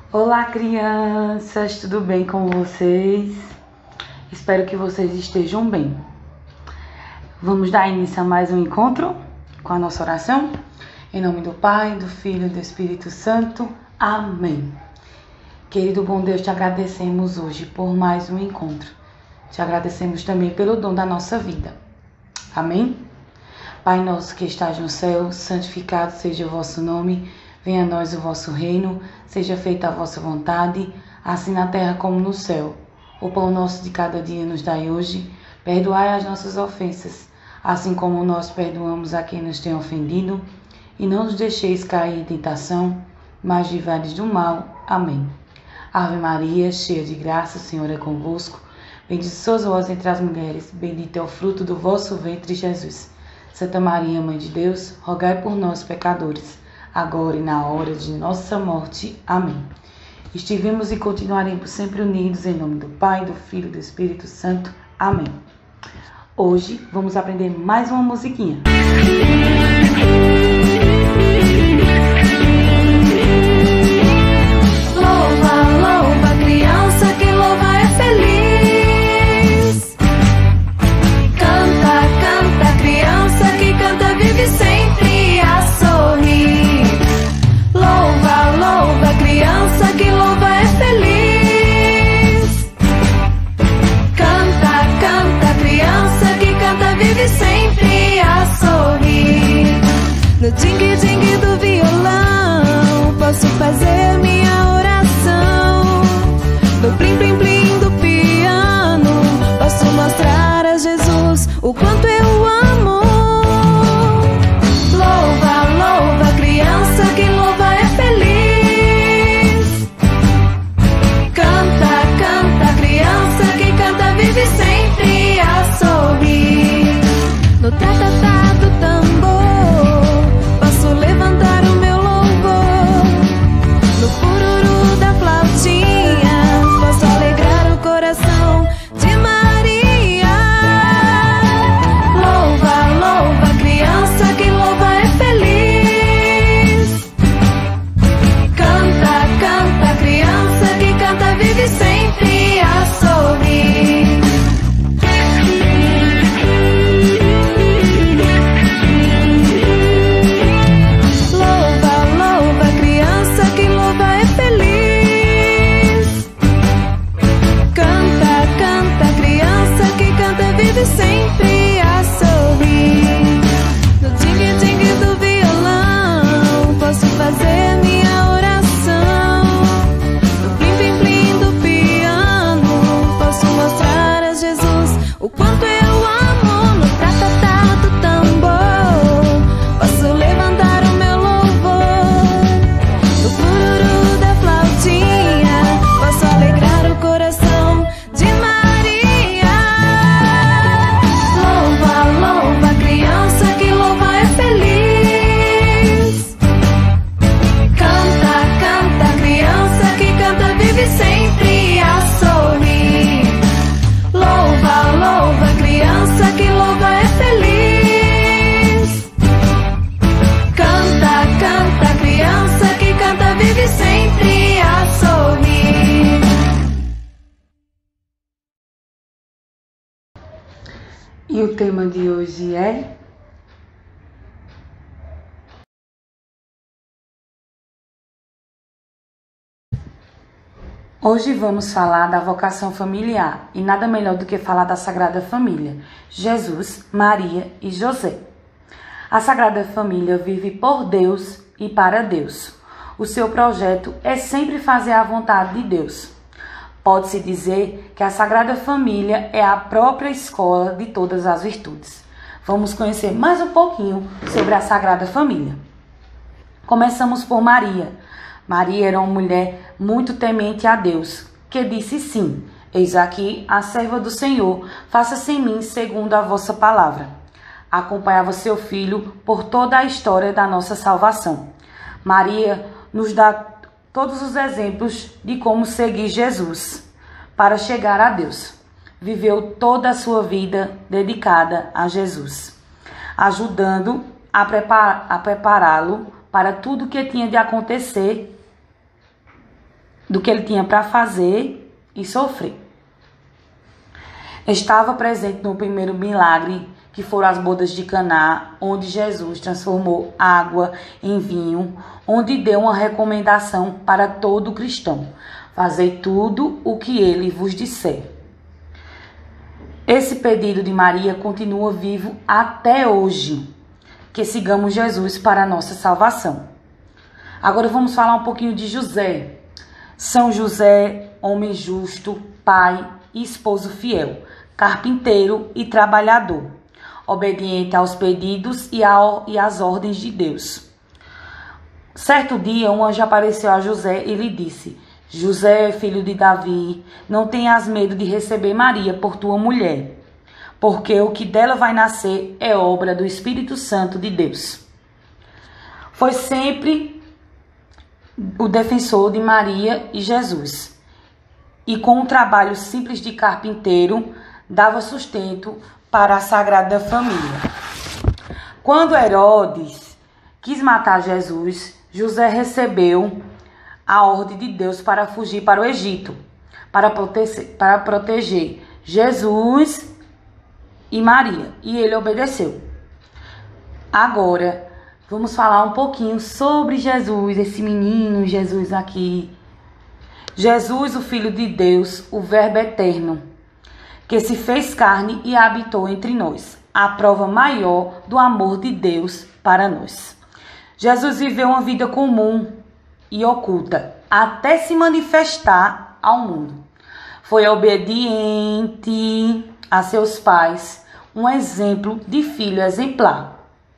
Olá, crianças, tudo bem com vocês? Espero que vocês estejam bem. Vamos dar início a mais um encontro com a nossa oração? Em nome do Pai, do Filho e do Espírito Santo. Amém. Querido bom Deus, te agradecemos hoje por mais um encontro. Te agradecemos também pelo dom da nossa vida. Amém? Pai nosso que estás no céu, santificado seja o vosso nome. Venha a nós o vosso reino, seja feita a vossa vontade, assim na terra como no céu. O pão nosso de cada dia nos dai hoje, perdoai as nossas ofensas, assim como nós perdoamos a quem nos tem ofendido, e não nos deixeis cair em tentação, mas livrai-nos do mal. Amém. Ave Maria, cheia de graça, o Senhor é convosco, bendita sois vós entre as mulheres, bendito é o fruto do vosso ventre, Jesus. Santa Maria, Mãe de Deus, rogai por nós, pecadores, agora e na hora de nossa morte. Amém. Estivemos e continuaremos sempre unidos em nome do Pai, do Filho e do Espírito Santo. Amém. Hoje vamos aprender mais uma musiquinha. Louva, louva, criança que louva é feliz. Canta, canta, criança que canta vive sempre a sorrir. Louva, louva, criança que louva é feliz. Canta, canta, criança que canta vive sempre a sorrir. No ting-ting do violão posso fazer minha oração. No plim-plim-plim do piano posso mostrar a Jesus o quanto eu amo. Louva, louva, criança que louva é feliz. Canta, canta, criança que canta vive sempre a sorrir. No tá-tá-tá do tambor posso levantar o meu louvor. No pururu da flautinha posso alegrar o coração de Maria. Louva, louva, criança que louva é feliz. Canta, canta, criança que canta vive sempre a sorrir. Louva, louva, criança que louva é feliz. Canta, canta, criança que canta vive sempre a sorrir. No ting-ting do violão posso fazer minha oração. No plim-plim-plim do piano posso mostrar a Jesus o quanto eu amo. No tá-tá-tá do tambor posso levantar o meu louvor. No pururu da flautinha posso alegrar o coração de Maria. Louva, louva, criança que louva é feliz. Canta, canta, criança que canta vive sempre a sorrir. Louva, louva, criança que louva é feliz. Canta, canta, criança que canta vive sempre a sorrir. E o tema de hoje é... Hoje vamos falar da vocação familiar e nada melhor do que falar da Sagrada Família, Jesus, Maria e José. A Sagrada Família vive por Deus e para Deus. O seu projeto é sempre fazer a vontade de Deus. Pode-se dizer que a Sagrada Família é a própria escola de todas as virtudes. Vamos conhecer mais um pouquinho sobre a Sagrada Família. Começamos por Maria. Maria era uma mulher muito temente a Deus, que disse sim: eis aqui a serva do Senhor, faça-se em mim segundo a vossa palavra. Acompanhava seu filho por toda a história da nossa salvação. Maria nos dá todos os exemplos de como seguir Jesus para chegar a Deus. Viveu toda a sua vida dedicada a Jesus, ajudando a prepará-lo para tudo que tinha de acontecer do que ele tinha para fazer e sofrer. Estava presente no primeiro milagre, que foram as bodas de Caná, onde Jesus transformou água em vinho, onde deu uma recomendação para todo cristão: fazei tudo o que ele vos disser. Esse pedido de Maria continua vivo até hoje, que sigamos Jesus para a nossa salvação. Agora vamos falar um pouquinho de José. São José, homem justo, pai e esposo fiel, carpinteiro e trabalhador, obediente aos pedidos e às ordens de Deus. Certo dia, um anjo apareceu a José e lhe disse: José, filho de Davi, não tenhas medo de receber Maria por tua mulher, porque o que dela vai nascer é obra do Espírito Santo de Deus. Foi sempre o defensor de Maria e Jesus, e com um trabalho simples de carpinteiro, dava sustento para a Sagrada Família. Quando Herodes quis matar Jesus, José recebeu a ordem de Deus para fugir para o Egito, para proteger Jesus e Maria, e ele obedeceu. Agora, vamos falar um pouquinho sobre Jesus, esse menino Jesus aqui. Jesus, o Filho de Deus, o Verbo eterno, que se fez carne e habitou entre nós, a prova maior do amor de Deus para nós. Jesus viveu uma vida comum e oculta, até se manifestar ao mundo. Foi obediente a seus pais, um exemplo de filho exemplar.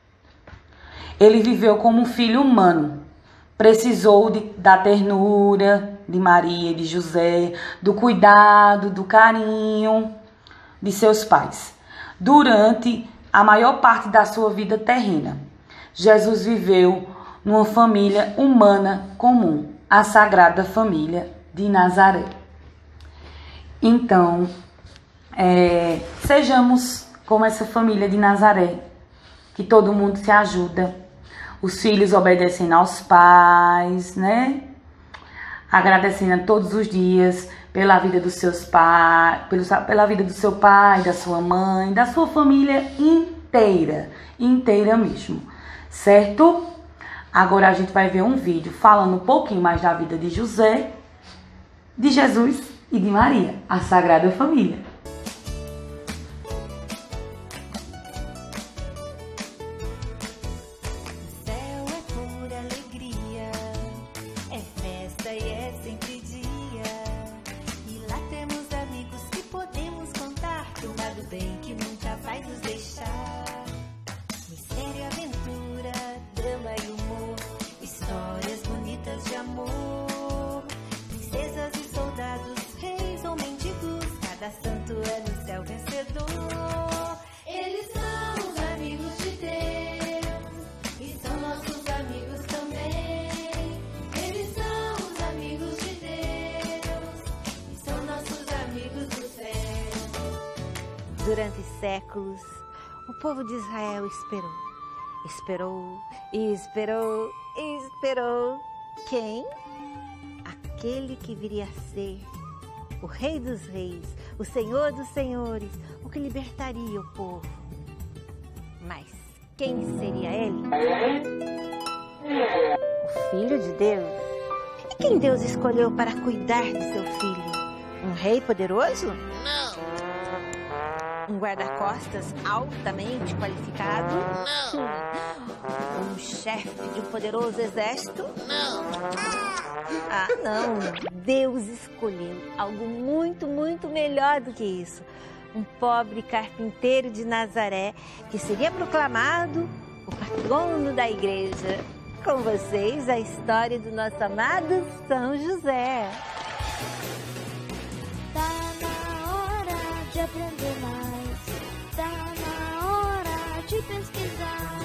Ele viveu como um filho humano, precisou da ternura de Maria e de José, do cuidado, do carinho de seus pais. Durante a maior parte da sua vida terrena, Jesus viveu numa família humana comum, a Sagrada Família de Nazaré. Então, sejamos como essa família de Nazaré, que todo mundo se ajuda, os filhos obedecendo aos pais, né? Agradecendo todos os dias pela vida dos seus pais, pela vida do seu pai, da sua mãe, da sua família inteira mesmo, certo? Agora a gente vai ver um vídeo falando um pouquinho mais da vida de José, de Jesus e de Maria, a Sagrada Família. Durante séculos, o povo de Israel esperou e esperou. Quem? Aquele que viria a ser o Rei dos Reis, o Senhor dos Senhores, o que libertaria o povo. Mas quem seria ele? O Filho de Deus. E quem Deus escolheu para cuidar de seu filho? Um rei poderoso? Não. Um guarda-costas altamente qualificado? Não. Um chefe de um poderoso exército? Não. Ah, não. Deus escolheu algo muito melhor do que isso. Um pobre carpinteiro de Nazaré que seria proclamado o patrono da igreja. Com vocês, a história do nosso amado São José. Tá na hora de aprender mais. Tá na hora de pesquisar.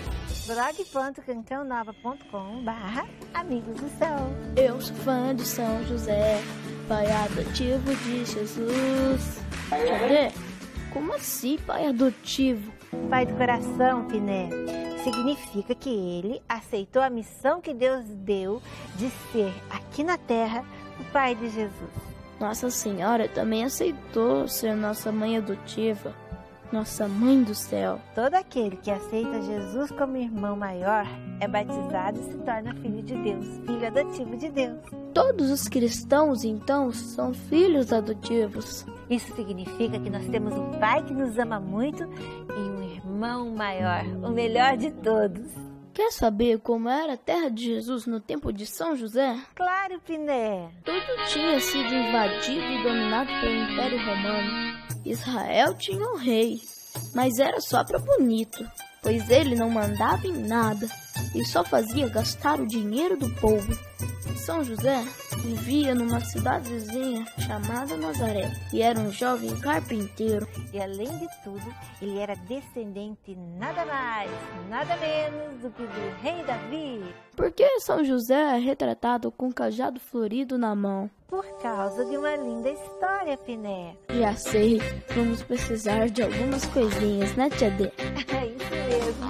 blog.cantãonova.com/Amigos do Céu. Eu sou fã de São José, pai adotivo de Jesus. Cadê? Como assim, pai adotivo? Pai do coração, Piné. Significa que ele aceitou a missão que Deus deu de ser aqui na terra o pai de Jesus. Nossa Senhora também aceitou ser nossa mãe adotiva, nossa mãe do céu. Todo aquele que aceita Jesus como irmão maior é batizado e se torna filho de Deus, filho adotivo de Deus. Todos os cristãos, então, são filhos adotivos. Isso significa que nós temos um pai que nos ama muito e um irmão maior, o melhor de todos. Quer saber como era a terra de Jesus no tempo de São José? Claro, Piné. Tudo tinha sido invadido e dominado pelo Império Romano. Israel tinha um rei, mas era só para bonito, pois ele não mandava em nada e só fazia gastar o dinheiro do povo. São José vivia numa cidade vizinha chamada Nazaré e era um jovem carpinteiro. E além de tudo, ele era descendente nada mais, nada menos do que do rei Davi. Por que São José é retratado com um cajado florido na mão? Por causa de uma linda história, Piné. Já sei, vamos precisar de algumas coisinhas, né, Tia Dê? É isso mesmo.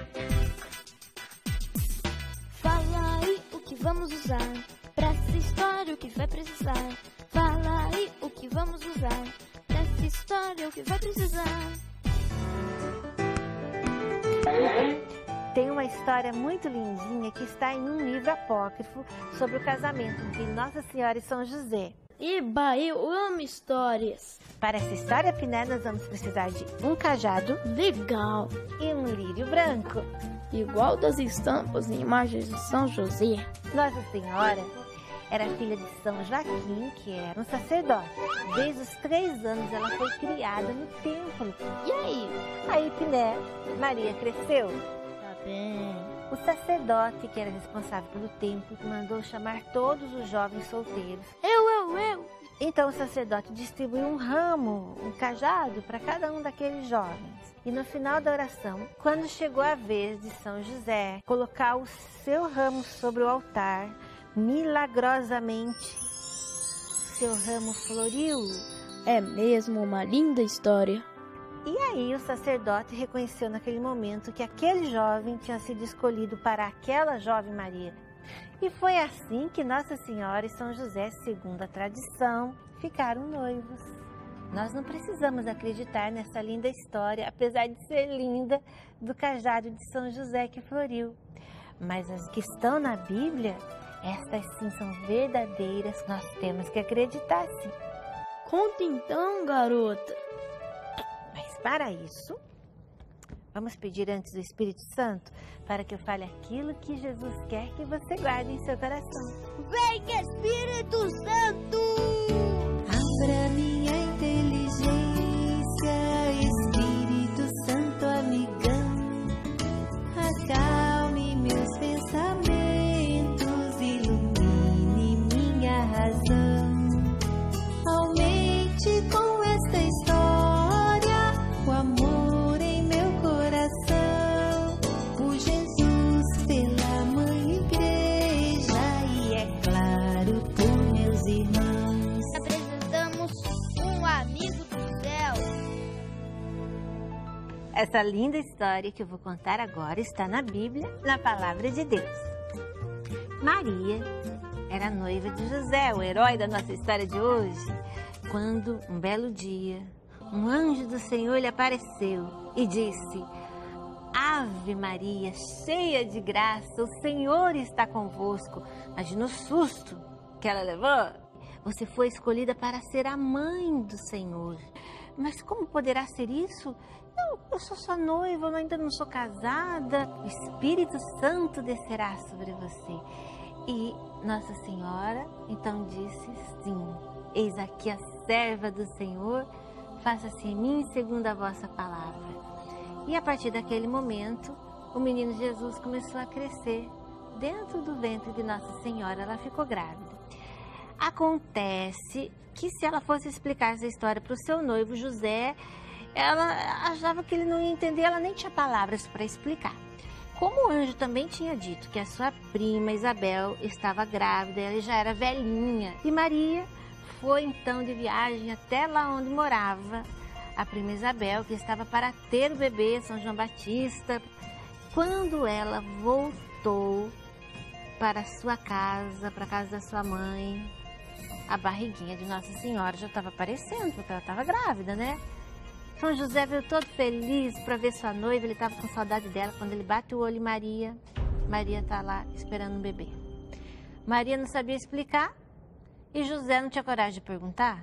Fala aí o que vamos usar pra essa história, o que vai precisar. Fala aí o que vamos usar dessa história, o que vai precisar. Tem uma história muito lindinha que está em um livro apócrifo sobre o casamento entre Nossa Senhora e São José. Iba, eu amo histórias. Para essa história, Piné, nós vamos precisar de um cajado Legal. e um lírio branco. Igual das estampas e imagens de São José. Nossa Senhora era filha de São Joaquim, que era um sacerdote. Desde os 3 anos ela foi criada no templo. E aí? Aí, Piné, Maria cresceu. Tá bem. O sacerdote, que era responsável pelo templo, mandou chamar todos os jovens solteiros. Eu. Então o sacerdote distribuiu um ramo, um cajado, para cada um daqueles jovens. E no final da oração, quando chegou a vez de São José colocar o seu ramo sobre o altar, milagrosamente, seu ramo floriu. É mesmo uma linda história. E aí o sacerdote reconheceu naquele momento que aquele jovem tinha sido escolhido para aquela jovem Maria. E foi assim que Nossa Senhora e São José, segundo a tradição, ficaram noivos. Nós não precisamos acreditar nessa linda história, apesar de ser linda, do cajado de São José que floriu. Mas as que estão na Bíblia, estas sim são verdadeiras, nós temos que acreditar sim. Conta então, garota. Mas para isso, vamos pedir antes do Espírito Santo para que eu fale aquilo que Jesus quer que você guarde em seu coração. Vem, Espírito Santo! Abra minha inteligência, Espírito Santo amigão. Acalme meus pensamentos, ilumine minha razão. Aumente com esta história o amor em meu coração. Por Jesus, pela Mãe Igreja e, é claro, por meus irmãos. Apresentamos um amigo do céu. Essa linda história que eu vou contar agora está na Bíblia, na Palavra de Deus. Maria era noiva de José, o herói da nossa história de hoje, quando, um belo dia, um anjo do Senhor lhe apareceu e disse: Ave Maria, cheia de graça, o Senhor está convosco. Imagina o susto que ela levou. Você foi escolhida para ser a mãe do Senhor. Mas como poderá ser isso? Eu sou sua noiva, eu ainda não sou casada. O Espírito Santo descerá sobre você. E Nossa Senhora então disse: sim, eis aqui a serva do Senhor, faça-se em mim segundo a vossa palavra. E a partir daquele momento, o menino Jesus começou a crescer dentro do ventre de Nossa Senhora. Ela ficou grávida. Acontece que se ela fosse explicar essa história para o seu noivo José, ela achava que ele não ia entender, ela nem tinha palavras para explicar. Como o anjo também tinha dito que a sua prima Isabel estava grávida, ela já era velhinha. E Maria foi então de viagem até lá onde morava a prima Isabel, que estava para ter o bebê, São João Batista. Quando ela voltou para a sua casa, para a casa da sua mãe, a barriguinha de Nossa Senhora já estava aparecendo, porque ela estava grávida, né? São José veio todo feliz para ver sua noiva, ele estava com saudade dela. Quando ele bate o olho em Maria, Maria está lá esperando um bebê. Maria não sabia explicar e José não tinha coragem de perguntar,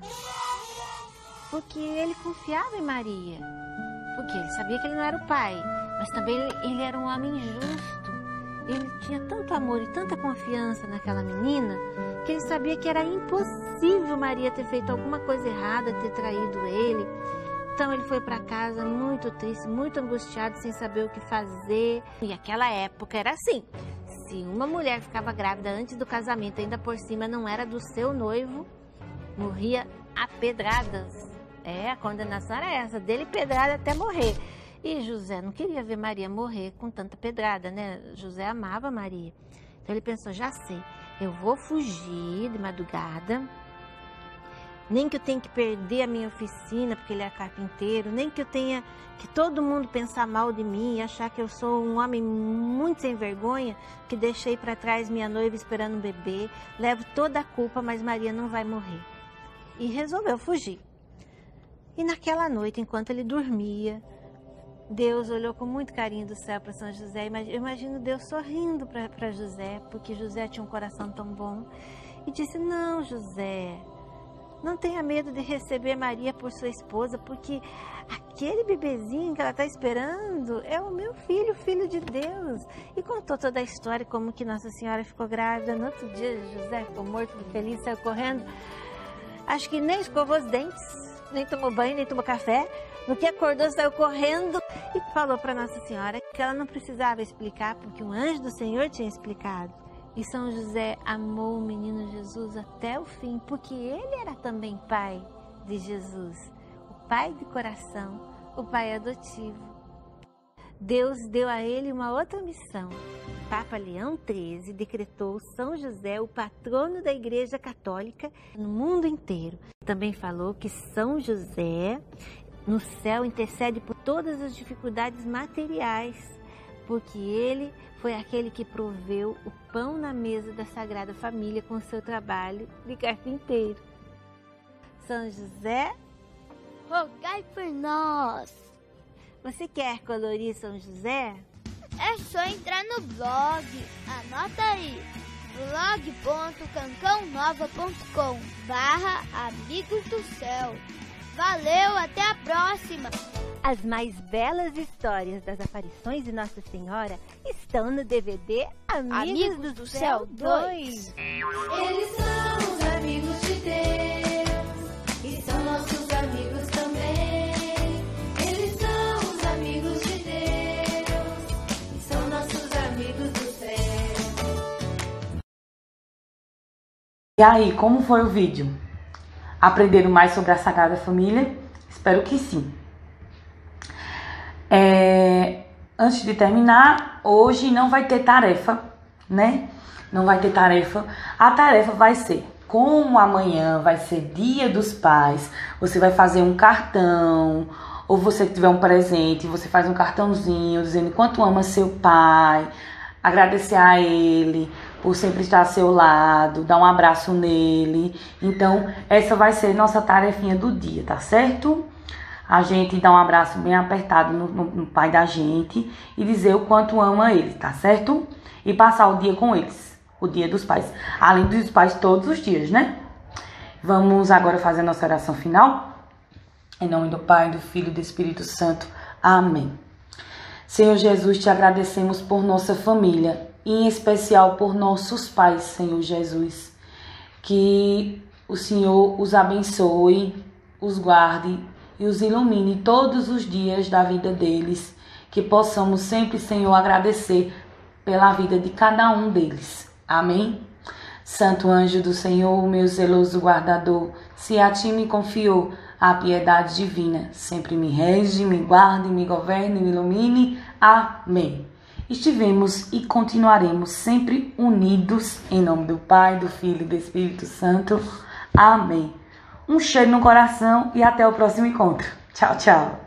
porque ele confiava em Maria, porque ele sabia que ele não era o pai, mas também ele era um homem justo. Ele tinha tanto amor e tanta confiança naquela menina que ele sabia que era impossível Maria ter feito alguma coisa errada, ter traído ele. Então ele foi para casa muito triste, muito angustiado, sem saber o que fazer. E aquela época era assim, se uma mulher ficava grávida antes do casamento, ainda por cima não era do seu noivo, morria a pedradas. A condenação era essa, dele pedrada até morrer. E José não queria ver Maria morrer com tanta pedrada, né? José amava Maria. Então ele pensou, já sei, eu vou fugir de madrugada, nem que eu tenha que perder a minha oficina, porque ele é carpinteiro, nem que eu tenha que todo mundo pensar mal de mim e achar que eu sou um homem muito sem vergonha, que deixei para trás minha noiva esperando um bebê, levo toda a culpa, mas Maria não vai morrer. E resolveu fugir. E naquela noite, enquanto ele dormia, Deus olhou com muito carinho do céu para São José. Eu imagino Deus sorrindo para José, porque José tinha um coração tão bom. E disse, não, José, não tenha medo de receber Maria por sua esposa, porque aquele bebezinho que ela está esperando é o meu filho, o filho de Deus. E contou toda a história, como que Nossa Senhora ficou grávida. No outro dia, José ficou morto de feliz, saiu correndo. Acho que nem escovou os dentes, nem tomou banho, nem tomou café. No que acordou, saiu correndo e falou para Nossa Senhora que ela não precisava explicar, porque um anjo do Senhor tinha explicado. E São José amou o menino Jesus até o fim, porque ele era também pai de Jesus, o pai de coração, o pai adotivo. Deus deu a ele uma outra missão. Papa Leão XIII decretou São José o patrono da Igreja Católica no mundo inteiro. Também falou que São José no céu intercede por todas as dificuldades materiais, porque ele foi aquele que proveu o pão na mesa da Sagrada Família com seu trabalho de carpinteiro. São José, rogai por nós. Você quer colorir São José? É só entrar no blog, anota aí, blog.cancãonova.com/amigos do céu. Valeu, até a próxima! As mais belas histórias das aparições de Nossa Senhora estão no DVD Amigos do Céu 2. Eles são os amigos de Deus e são nossos amigos também. Eles são os amigos de Deus e são nossos amigos do céu. E aí, como foi o vídeo? Aprenderam mais sobre a Sagrada Família? Espero que sim. Antes de terminar, hoje não vai ter tarefa, né? Não vai ter tarefa. A tarefa vai ser, como amanhã vai ser Dia dos Pais, você vai fazer um cartão, ou você tiver um presente, você faz um cartãozinho dizendo quanto ama seu pai, agradecer a ele por sempre estar ao seu lado, dar um abraço nele. Então, essa vai ser nossa tarefinha do dia, tá certo? A gente dá um abraço bem apertado no pai da gente e dizer o quanto ama ele, tá certo? E passar o dia com eles, o Dia dos Pais. Além dos pais, todos os dias, né? Vamos agora fazer a nossa oração final. Em nome do Pai, do Filho e do Espírito Santo. Amém. Senhor Jesus, te agradecemos por nossa família, e em especial por nossos pais, Senhor Jesus. Que o Senhor os abençoe, os guarde e os ilumine todos os dias da vida deles. Que possamos sempre, Senhor, agradecer pela vida de cada um deles. Amém? Santo anjo do Senhor, meu zeloso guardador, se a ti me confiou a piedade divina, sempre me rege, me guarde, me governe, me ilumine. Amém. Estivemos e continuaremos sempre unidos, em nome do Pai, do Filho e do Espírito Santo. Amém. Um cheiro no coração e até o próximo encontro. Tchau, tchau.